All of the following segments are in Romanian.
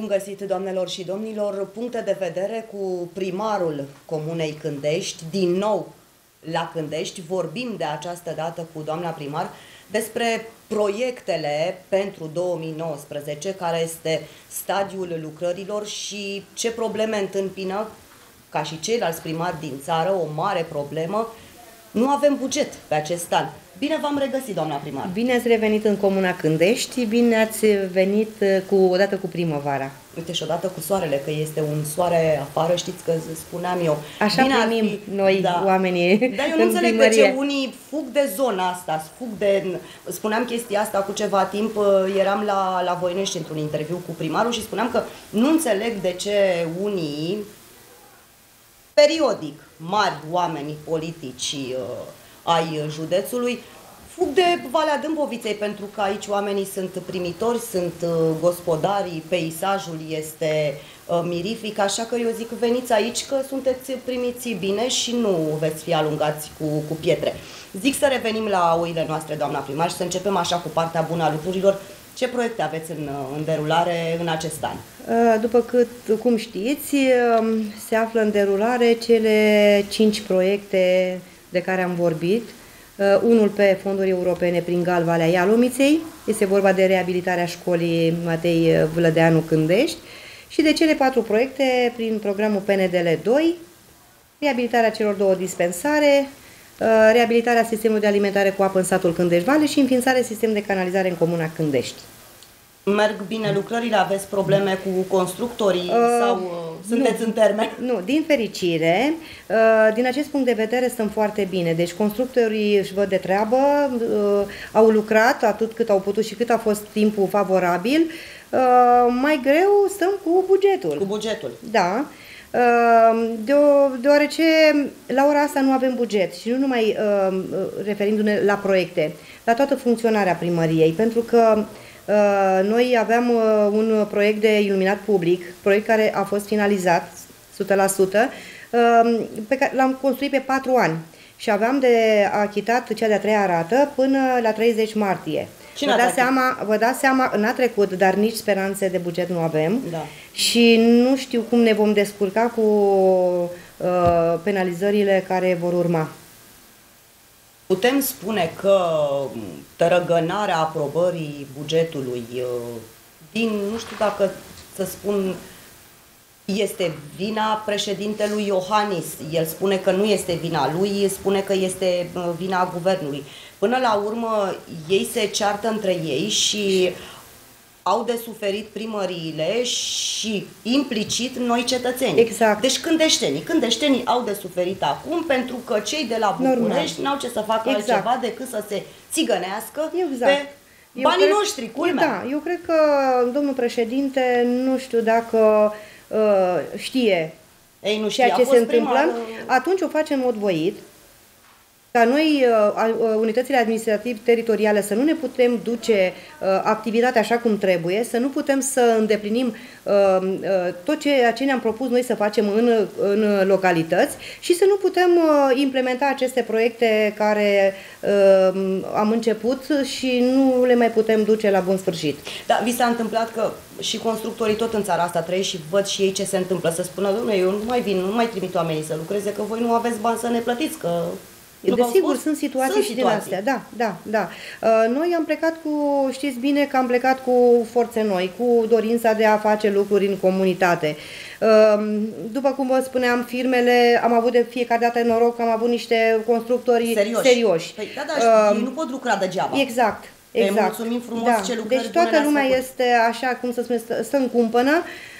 Bun găsit, doamnelor și domnilor! Puncte de vedere cu primarul Comunei Cândești, din nou la Cândești. Vorbim de această dată cu doamna primar despre proiectele pentru 2019, care este stadiul lucrărilor și ce probleme întâmpină, ca și ceilalți primari din țară, o mare problemă. Nu avem buget pe acest an. Bine v-am regăsit, doamna primar! Bine ați revenit în Comuna Cândești, bine ați venit odată cu primăvara. Uite, și odată cu soarele, că este un soare afară, știți că spuneam eu. Așa bine primim noi, da, oamenii. Dar eu nu înțeleg primărie. De ce unii fug de zona asta, spuneam chestia asta cu ceva timp, eram la Voinești într-un interviu cu primarul și spuneam că nu înțeleg de ce unii, periodic, mari oameni politici ai județului, fug de Valea Dâmboviței, pentru că aici oamenii sunt primitori, sunt gospodarii, peisajul este mirific, așa că eu zic, veniți aici că sunteți primiți bine și nu veți fi alungați cu pietre. Zic să revenim la oile noastre, doamna primar, și să începem așa cu partea bună a lucrurilor. Ce proiecte aveți în derulare în acest an? După cum știți, se află în derulare cele 5 proiecte de care am vorbit. Unul pe fonduri europene prin GAL Valea Ialomiței, este vorba de reabilitarea școlii Matei Vlădeanu Cândești, și de cele 4 proiecte prin programul PNDL 2, reabilitarea celor 2 dispensare, reabilitarea sistemului de alimentare cu apă în satul Cândești Vale și înființarea sistemului de canalizare în Comuna Cândești. Merg bine lucrările? Aveți probleme cu constructorii sau sunteți în termen? Nu, din fericire, din acest punct de vedere stăm foarte bine. Deci constructorii își văd de treabă, au lucrat atât cât au putut și cât a fost timpul favorabil. Mai greu stăm cu bugetul. Cu bugetul. Da. Deoarece la ora asta nu avem buget și nu numai referindu-ne la proiecte, la toată funcționarea primăriei, pentru că noi aveam un proiect de iluminat public, proiect care a fost finalizat 100%, pe care l-am construit pe 4 ani și aveam de achitat cea de-a 3-a rată până la 30 martie. Vă dați seama, n-a trecut, dar nici speranțe de buget nu avem, da. Și nu știu cum ne vom descurca cu penalizările care vor urma. Putem spune că tărăgănarea aprobării bugetului nu știu dacă să spun, este vina președintelui Iohannis. El spune că nu este vina lui, spune că este vina guvernului. Până la urmă, ei se ceartă între ei și au de suferit primăriile și implicit noi cetățeni. Exact. Deci cândeștenii au de suferit acum pentru că cei de la București n-au ce să facă altceva decât să se țigănească pe banii noștri, culmea. Da, eu cred că domnul președinte, nu știu dacă știe ceea ce se întâmplă, atunci o face în mod voit, ca noi, unitățile administrativ-teritoriale, să nu ne putem duce activitatea așa cum trebuie, să nu putem să îndeplinim tot ceea ce ne-am propus noi să facem în localități și să nu putem implementa aceste proiecte care am început și nu le mai putem duce la bun sfârșit. Da, vi s-a întâmplat că și constructorii tot în țara asta trăiesc și văd și ei ce se întâmplă, să spună, dom'le, eu nu mai vin, nu mai trimit oamenii să lucreze, că voi nu aveți bani să ne plătiți, că... Desigur, sunt situații și din astea, da. Noi am plecat știți bine că am plecat cu forțe noi, cu dorința de a face lucruri în comunitate. După cum vă spuneam, firmele, am avut de fiecare dată noroc că am avut niște constructori serioși. Păi, da, ei nu pot lucra degeaba. Exact. Mulțumim frumos ce lucrări. Deci toată lumea este așa, cum să spune, stă în cumpănă.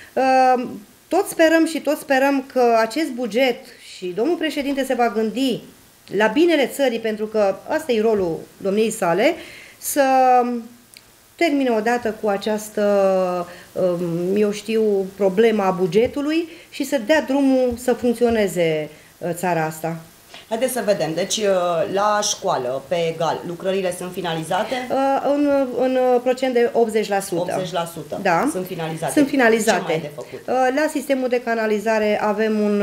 Tot sperăm că acest buget și domnul președinte se va gândi la binele țării, pentru că asta e rolul domniei sale, să termine odată cu această, eu știu, problema a bugetului și să dea drumul să funcționeze țara asta. Haideți să vedem. Deci, la școală, pe egal, lucrările sunt finalizate? În procent de 80%. Da. Sunt finalizate. Sunt finalizate. Ce mai e de făcut? La sistemul de canalizare avem un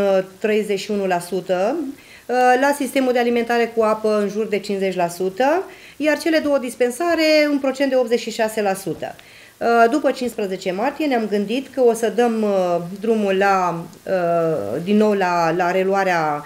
31%. La sistemul de alimentare cu apă în jur de 50%, iar cele 2 dispensare un procent de 86%. După 15 martie ne-am gândit că o să dăm drumul din nou la reluarea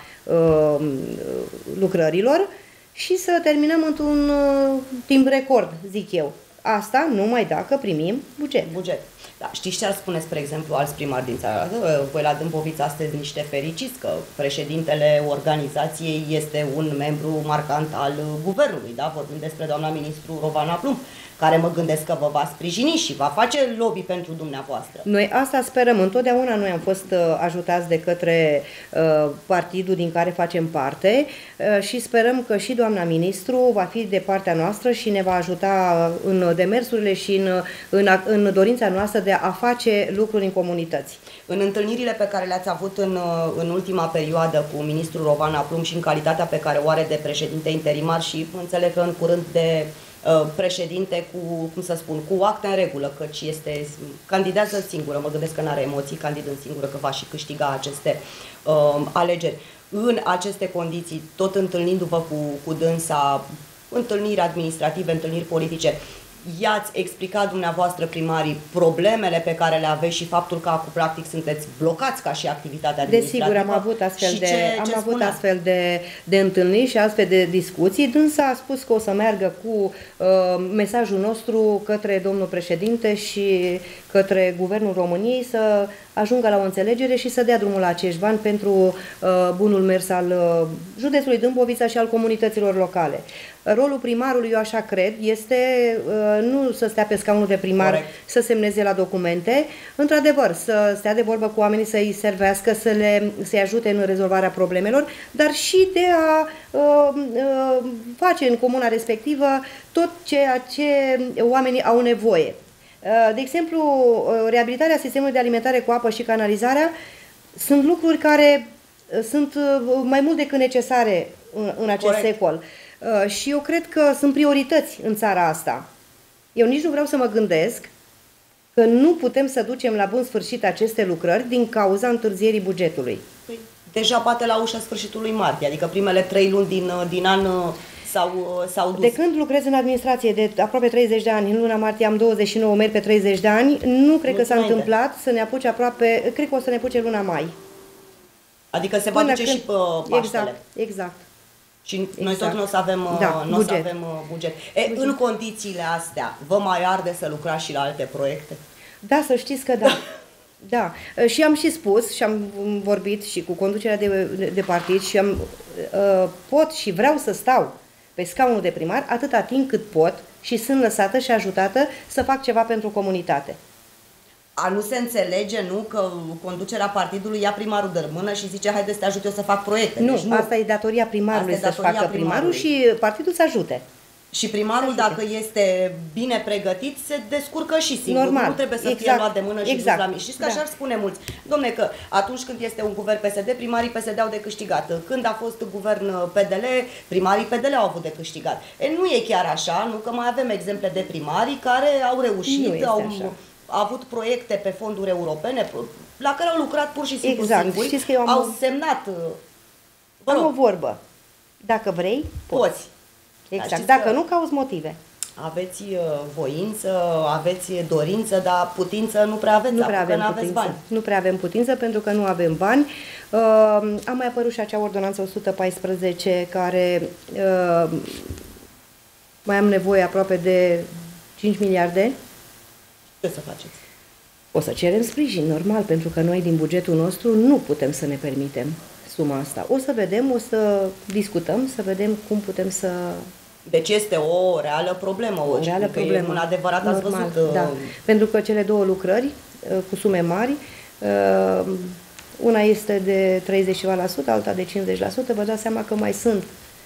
lucrărilor și să terminăm într-un timp record, zic eu. Asta numai dacă primim buget. Da, știți ce ar spune, spre exemplu, alți primari din țara? Voi la Dâmbovița astăzi niște fericiți că președintele organizației este un membru marcant al guvernului, da? Vorbim despre doamna ministru Rovana Plumb, care mă gândesc că vă va sprijini și va face lobby pentru dumneavoastră. Noi asta sperăm. Întotdeauna noi am fost ajutați de către partidul din care facem parte și sperăm că și doamna ministru va fi de partea noastră și ne va ajuta în demersurile și în dorința noastră de a face lucruri în comunități. În întâlnirile pe care le-ați avut în ultima perioadă cu ministrul Rovana Plumb și în calitatea pe care o are de președinte interimar și înțeleg că în curând de președinte cu, cum să spun, cu acte în regulă, căci candidează singură, mă gândesc că nu are emoții, candidând singură, că va și câștiga aceste alegeri. În aceste condiții, tot întâlnindu-vă cu dânsa, întâlniri administrative, întâlniri politice, i-ați explicat dumneavoastră primarii problemele pe care le aveți și faptul că acum practic sunteți blocați ca și activitatea administrativă? Desigur, am avut astfel de întâlniri și astfel de discuții. Dânsa a spus că o să meargă cu mesajul nostru către domnul președinte și către Guvernul României să ajungă la o înțelegere și să dea drumul la acești bani pentru bunul mers al județului Dâmbovița și al comunităților locale. Rolul primarului, eu așa cred, este nu să stea pe scaunul de primar, corect, să semneze la documente, într-adevăr, să stea de vorbă cu oamenii, să-i servească, să-i ajute în rezolvarea problemelor, dar și de a face în comuna respectivă tot ceea ce oamenii au nevoie. De exemplu, reabilitarea sistemului de alimentare cu apă și canalizarea sunt lucruri care sunt mai mult decât necesare în acest secol. Și eu cred că sunt priorități în țara asta. Eu nici nu vreau să mă gândesc că nu putem să ducem la bun sfârșit aceste lucrări din cauza întârzierii bugetului. Păi, deja bate la ușa sfârșitului martie, adică primele 3 luni din an s-au dus. De când lucrez în administrație de aproape 30 de ani, în luna martie am 29, merg pe 30 de ani, nu cred că s-a întâmplat să ne apuce apuce cred că o să ne apuce luna mai. Adică se va duce și pe Paștele. Exact. Și noi tot nu o să avem, buget. În condițiile astea, vă mai arde să lucrați și la alte proiecte? Da, să știți că da. Da. Și am și spus și am vorbit și cu conducerea de partid și pot și vreau să stau pe scaunul de primar atâta timp cât pot și sunt lăsată și ajutată să fac ceva pentru comunitate. A nu se înțelege, nu, că conducerea partidului ia primarul de mână și zice haide să te ajut eu să fac proiecte? Nu, deci asta e datoria primarului să-și facă primarul și partidul să ajute. Și primarul, dacă este bine pregătit, se descurcă și singur. Normal. Nu trebuie să fie luat de mână și dus la mici. Știți că așa ar spune mulți. Dom'le, că atunci când este un guvern PSD, primarii PSD au de câștigat. Când a fost guvern PDL, primarii PDL au avut de câștigat. Nu e chiar așa, nu, că mai avem exemple de primarii care au reușit, au avut proiecte pe fonduri europene, la care au lucrat pur și simplu singuri. Știți că eu au semnat. Am o vorbă. Dacă vrei, poți. Exact. Dacă nu, cauți motive. Aveți voință, aveți dorință, dar putință nu prea aveți, că nu aveți bani. Nu prea avem putință pentru că nu avem bani. A mai apărut și acea ordonanță 114 care mai am nevoie aproape de 5 miliarde. Ce să faceți? O să cerem sprijin, normal, pentru că noi din bugetul nostru nu putem să ne permitem suma asta. O să vedem, o să discutăm, să vedem cum putem să... Deci este o reală problemă. O reală problemă. Un adevărat, normal, ați văzut. Da. Pentru că cele două lucrări cu sume mari, una este de 30 ceva la sută, alta de 50%, vă dați seama că mai sunt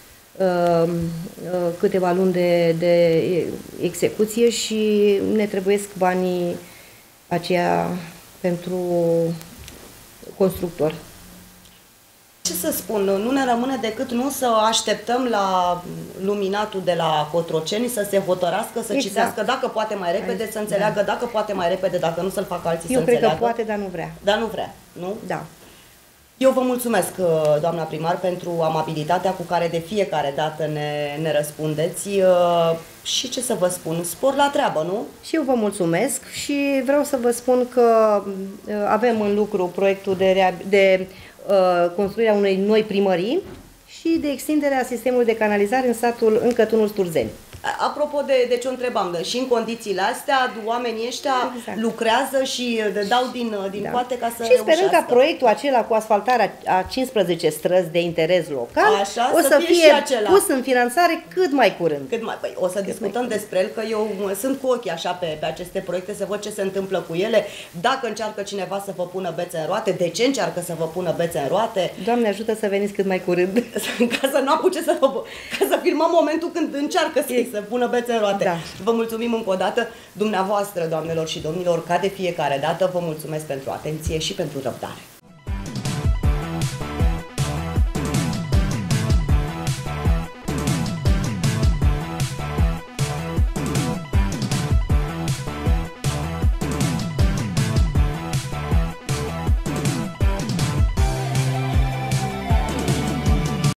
câteva luni de execuție și ne trebuiesc banii aceia pentru constructor. Ce să spun, nu ne rămâne decât nu să așteptăm la luminatul de la Cotroceni să se hotărască, să citească dacă poate mai repede, să înțeleagă dacă poate mai repede, dacă nu să-l facă alții să înțeleagă. Eu cred că poate, dar nu vrea. Dar nu vrea, nu? Da. Eu vă mulțumesc, doamna primar, pentru amabilitatea cu care de fiecare dată ne răspundeți și ce să vă spun, spor la treabă, nu? Și eu vă mulțumesc și vreau să vă spun că avem în lucru proiectul de construirea unei noi primării și de extinderea sistemului de canalizare în satul Încătunul Sturzeni. Apropo de ce o întrebam, și în condițiile astea, oamenii ăștia lucrează și dau din coate ca să și sperăm ca proiectul acela cu asfaltarea a 15 străzi de interes local o să fie pus în finanțare cât mai curând. O să discutăm despre el, că eu sunt cu ochii așa pe aceste proiecte, să văd ce se întâmplă cu ele, dacă încearcă cineva să vă pună bețe în roate, de ce încearcă să vă pună bețe în roate. Doamne ajută să veniți cât mai curând. Ca să nu apuce ca să filmăm momentul când încearcă să pună bețe în roate. Da. Vă mulțumim încă o dată, dumneavoastră, doamnelor și domnilor, ca de fiecare dată, vă mulțumesc pentru atenție și pentru răbdare.